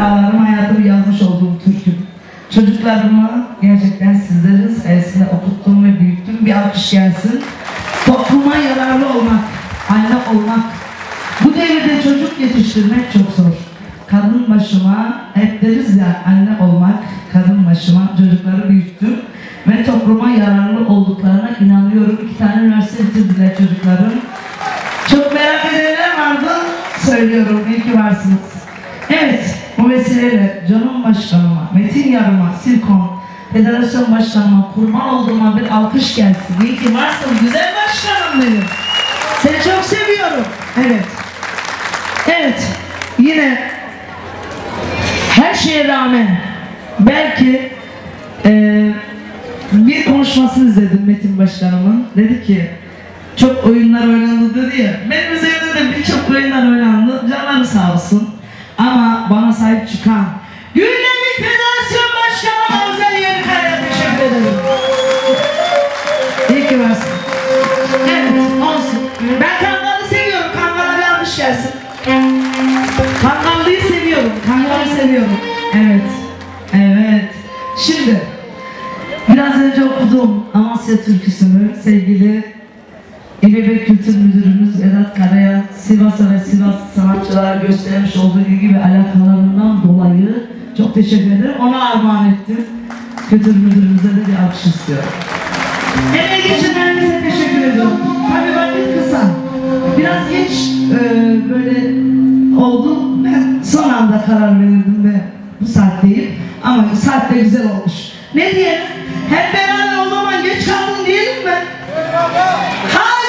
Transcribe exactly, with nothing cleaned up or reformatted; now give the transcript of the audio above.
Dağlarım hayatımı yazmış olduğum türküm. Çocuklarımı gerçekten sizlerin sayesinde okuttum ve büyüttüm. Bir alkış gelsin. Topluma yararlı olmak, anne olmak. Bu devirde çocuk yetiştirmek çok zor. Kadın başıma, hep deriz ya, anne olmak, kadın başıma çocukları büyüttüm. Ve topluma yararlı olduklarına inanıyorum. İki tane üniversite bitirdiler çocuklarım. Çok merak edenler vardı, söylüyorum. İyi ki varsınız. Evet, bu vesileyle canım başkanıma, Metin Yarım'a, Sirkon, Federasyon Başkanıma kurban olduğuma bir alkış gelsin. İyi ki varsın güzel başkanım benim. Seni çok seviyorum. Evet. Evet, yine her şeye rağmen belki e, bir konuşmasını izledim Metin Başkanımın. Dedi ki, çok oyunlar oynandı dedi ya. Benim üzerimde de birçok oyunlar oynandı. Canları sağ olsun. Ama bana sahip çıkan Gündemlik Federasyon Başkanı'na özel yeri kayaya teşekkür ederim. İyi ki varsın. Evet, olsun. Ben Kangal'ı seviyorum. Kangal'a bir alkış gelsin. Kangal'ı seviyorum. Kangal'ı seviyorum. Evet. Evet. Şimdi biraz önce okuduğum Amasya türküsünü sevgili İBB Kültür Müdürümüz Vedat Kara'ya Sivas'a ve Sivas sanatçılara göstermiş olduğu ilgi ve alakalarından dolayı çok teşekkür ederim. Ona armağan ettim. Kültür Müdürümüze de bir alkış istiyorum. Emeği geçenlerinize teşekkür ediyorum. Tabii vakit kısa. Biraz geç e, böyle oldu. Ben son anda karar verirdim ve bu saatteyim. Ama saat de güzel olmuş. Ne diyelim? Hep beraber o zaman geç kaldın diyelim mi? Hayır!